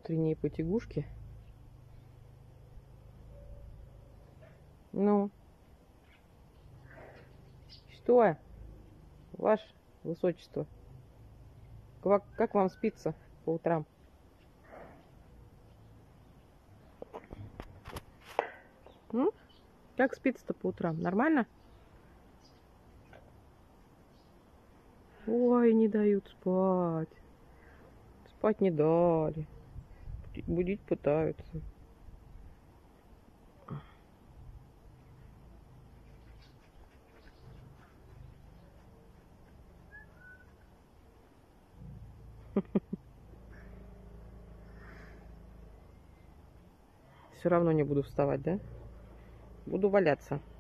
утренние потягушки. Ну, что, ваше высочество, как вам спится по утрам? Как спится-то по утрам? Нормально? Ой, не дают спать. Спать не дали. Будить пытаются. Все равно не буду вставать, да? Буду валяться.